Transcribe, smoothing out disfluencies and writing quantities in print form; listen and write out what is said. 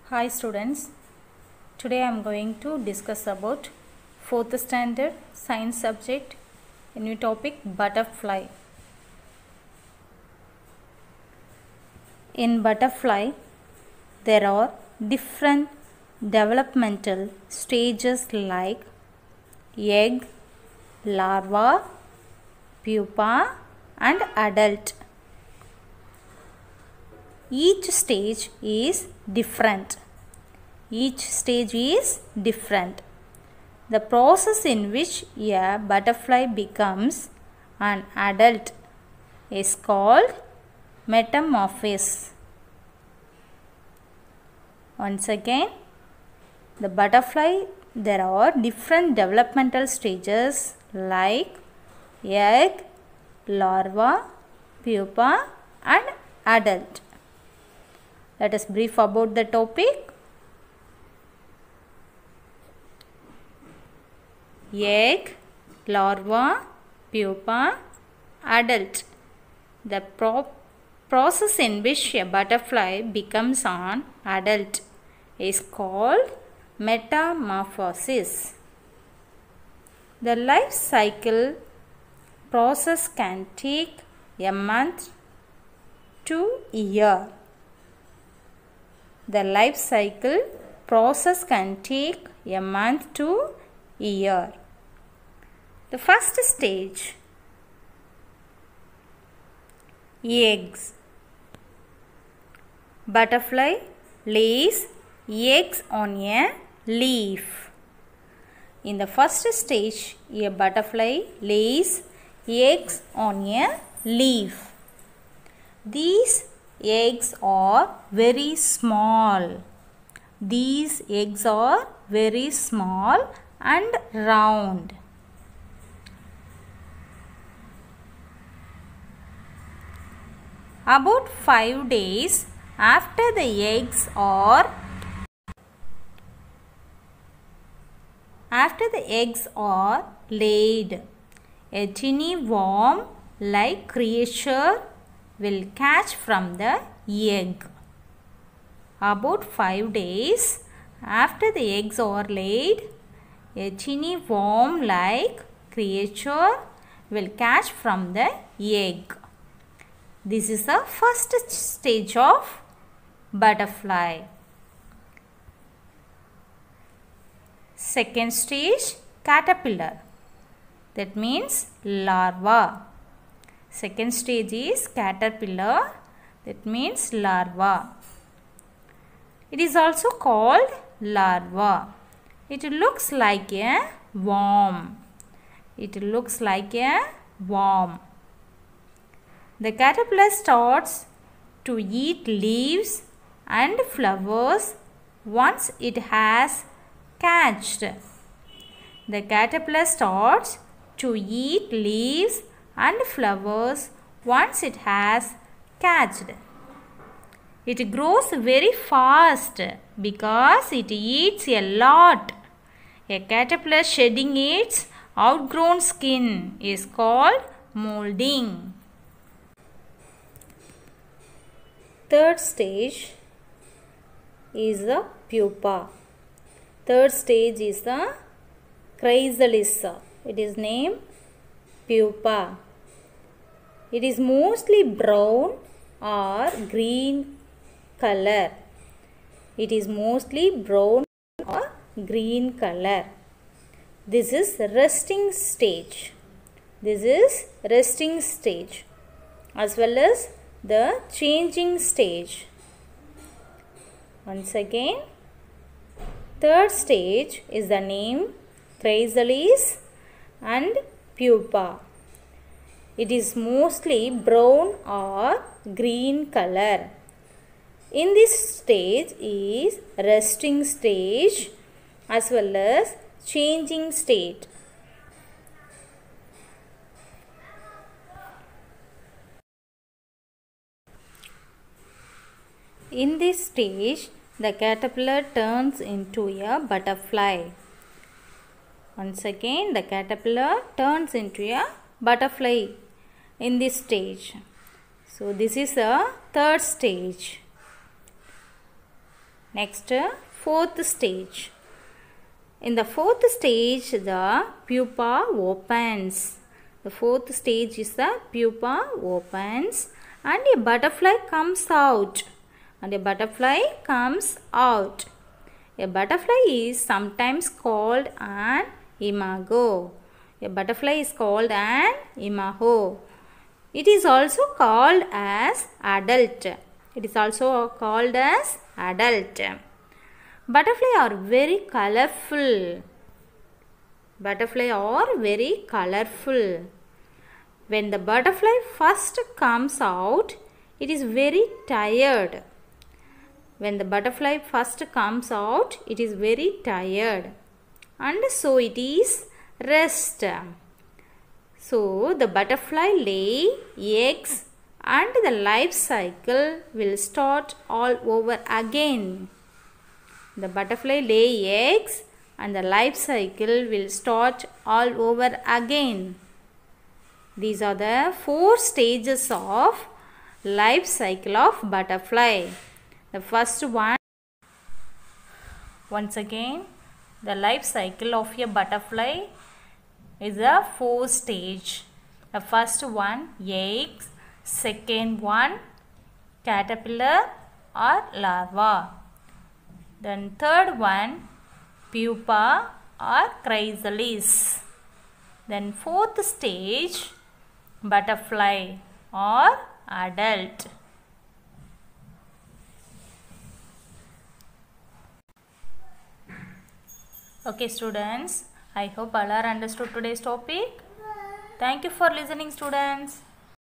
Hi students, today I am going to discuss about 4th standard science subject, a new topic, butterfly. In butterfly, there are different developmental stages like egg, larva, pupa and adult. Each stage is different. The process in which a butterfly becomes an adult is called metamorphosis. Once again, the butterfly, there are different developmental stages like egg, larva, pupa and adult. Let us brief about the topic. Egg, larva, pupa, adult. The process in which a butterfly becomes an adult is called metamorphosis. The life cycle process can take a month to a year. The life cycle process can take a month to a year. The first stage, eggs. Butterfly lays eggs on a leaf. In the first stage, a butterfly lays eggs on a leaf. These eggs are very small. And round. About 5 days after the eggs are laid, a tiny worm-like creature will catch from the egg. About 5 days after the eggs are laid, a tiny worm-like creature will catch from the egg. This is the first stage of butterfly. Second stage, caterpillar. That means larva. Second stage is caterpillar. That means larva. It is also called larva. It looks like a worm. The caterpillar starts to eat leaves and flowers once it has hatched. The caterpillar starts to eat leaves and flowers once it has hatched. It grows very fast because it eats a lot. A caterpillar shedding its outgrown skin is called molding. Third stage is the pupa. Third stage is the chrysalis. It is named pupa. It is mostly brown or green color. This is resting stage. As well as the changing stage. Once again, third stage is the name chrysalis and pupa. It is mostly brown or green color. In this stage is resting stage as well as changing state. In this stage, the caterpillar turns into a butterfly. Once again, the caterpillar turns into a butterfly in this stage. So, this is the third stage. Next, fourth stage. In the fourth stage, the pupa opens. The fourth stage is the pupa opens and a butterfly comes out. And a butterfly comes out. A butterfly is sometimes called an imago. A butterfly is called an imago. It is also called as adult. It is also called as adult. Butterflies are very colorful. Butterflies are very colorful. When the butterfly first comes out, it is very tired. When the butterfly first comes out, it is very tired. And so it is rest. So the butterfly lay eggs and the life cycle will start all over again. The butterfly lay eggs and the life cycle will start all over again. These are the 4 stages of life cycle of butterfly. The first one, once again, the life cycle of a butterfly is a 4 stage. The first one, eggs. Second one, caterpillar or larva. Then third one, pupa or chrysalis. Then fourth stage, butterfly or adult. Okay students, I hope all are understood today's topic. Thank you for listening students.